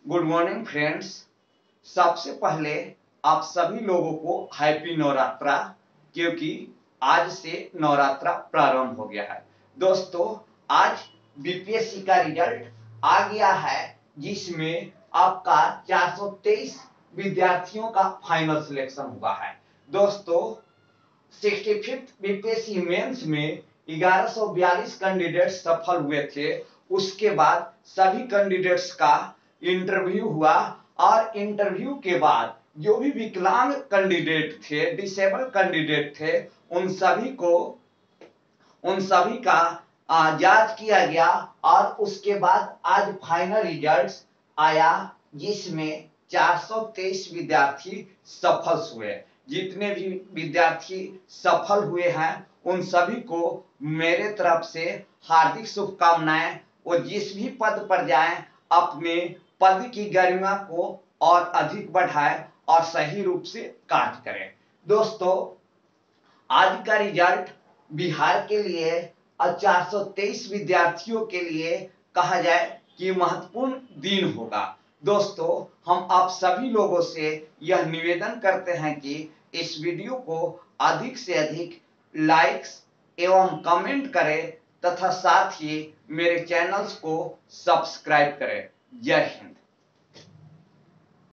Good morning friends. सबसे पहले आप सभी लोगों को हैप्पी नवरात्रा, क्योंकि आज से नवरात्रा प्रारंभ हो गया है। दोस्तों, आज बीपीएससी का रिजल्ट आ गया है, जिसमें आपका 423 विद्यार्थियों का फाइनल सिलेक्शन हुआ है। दोस्तों, 65th बीपीएससी मेंस में 1142 कैंडिडेट सफल हुए थे। उसके बाद सभी कैंडिडेट्स का इंटरव्यू हुआ और इंटरव्यू के बाद जो भी विकलांग कैंडिडेट थे, डिसेबल कैंडिडेट थे, उन सभी का जांच किया गया और उसके बाद आज फाइनल रिजल्ट्स आया, जिसमें 423 विद्यार्थी सफल हुए। जितने भी विद्यार्थी सफल हुए हैं उन सभी को मेरे तरफ से हार्दिक शुभकामनाएं। वो जिस भी पद पर जाएं, अपने पद की गरिमा को और अधिक बढ़ाएं और सही रूप से कार्य करें। दोस्तों, आज का रिजल्ट बिहार के लिए और 423 विद्यार्थियों के लिए कहा जाए कि महत्वपूर्ण दिन होगा। दोस्तों, हम आप सभी लोगों से यह निवेदन करते हैं कि इस वीडियो को अधिक से अधिक लाइक्स एवं कमेंट करें तथा साथ ही मेरे चैनल्स को सब्सक्राइब करें। जय हिंद।